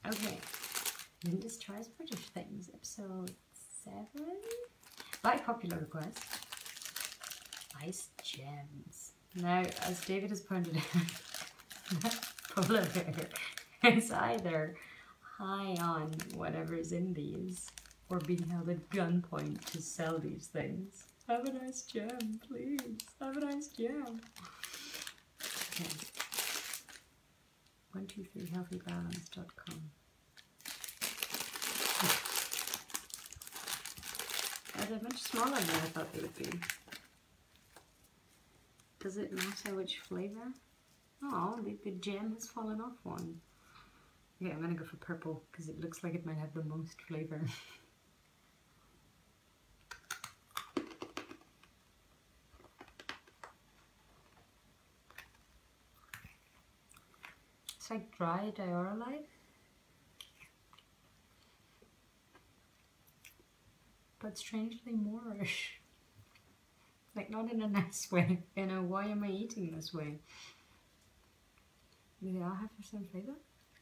Okay. Linda's Tries British Things, episode 7. By popular request, Ice Gems. Now, as David has pointed out, that polar bear is either high on whatever's in these or being held at gunpoint to sell these things. Have a nice gem, please. Have a nice gem. Okay. 123healthybalance.com. They're much smaller than I thought they would be. Does it matter which flavour? Oh, the gem has fallen off one. Okay, I'm gonna go for purple because it looks like it might have the most flavour. It's like dry diorolite. But strangely Moorish. Like, not in a nice way. You know, why am I eating this way? Do they all have the same flavour?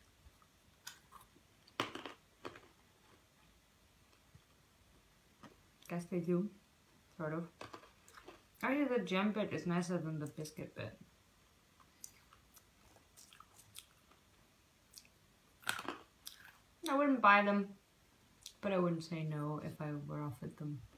Guess they do. Sort of. Actually, the gem bit is nicer than the biscuit bit. I wouldn't buy them, but I wouldn't say no if I were offered them.